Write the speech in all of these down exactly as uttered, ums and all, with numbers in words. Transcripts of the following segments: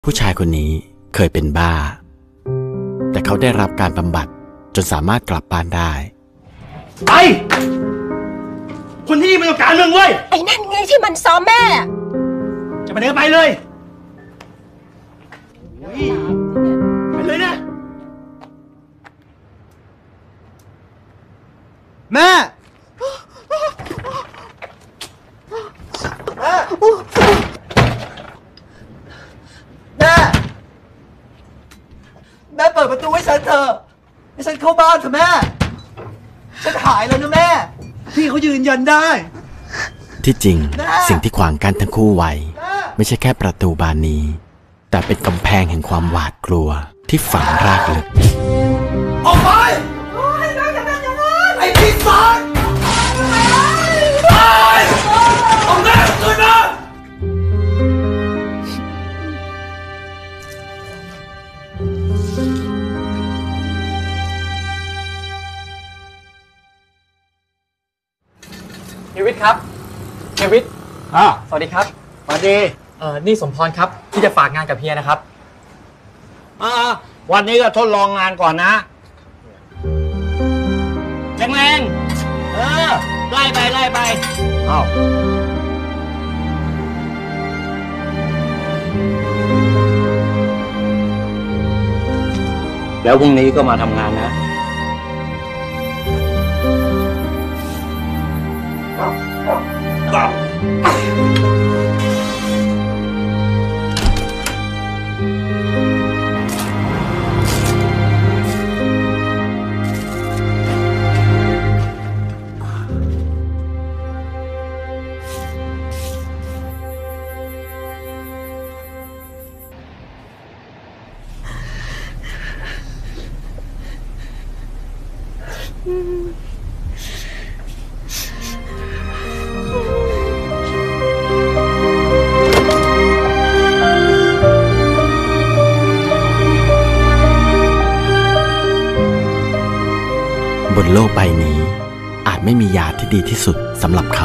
ผู้ชายคนนี้เคยเป็นบ้าแต่เขาได้รับการบำบัดจนสามารถกลับบ้านได้ไปคนที่นี่มันต้องการมึงเว้ยไอ้นั่นไงที่มันซ้อมแม่จะไปไหนก็ไปเลยไปเลยนะแม่แม่แม่แม่เปิดประตูให้ฉันเถอะให้ฉันเข้าบ้านเถอะแม่ฉันหายแล้วนะแม่พี่เขายืนยันได้ที่จริงสิ่งที่ขวางกั้นทั้งคู่ไว้ไม่ใช่แค่ประตูบานนี้แต่เป็นกำแพงแห่งความหวาดกลัวที่ฝังรากลึกออกไปไอ้ปีศาจไปเอาแม่คืนมาเฮวิทครับเฮวิทอ่าสวัสดีครับสวัสดีเอ่อนี่สมพรครับที่จะฝากงานกับเฮียนะครับอ่าวันนี้ก็ทดลองงานก่อนนะแรงแรงเออไล่ไปไล่ไปอ้าวแล้วพรุ่งนี้ก็มาทำงานนะบนโลกใบนี้อาจไม่มียาที่ดีที่สุดสำหรับเขา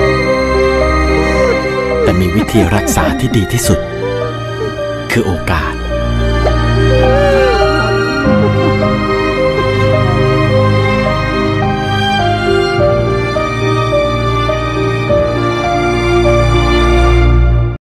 แต่มีวิธีรักษาที่ดีที่สุดคือโอกาส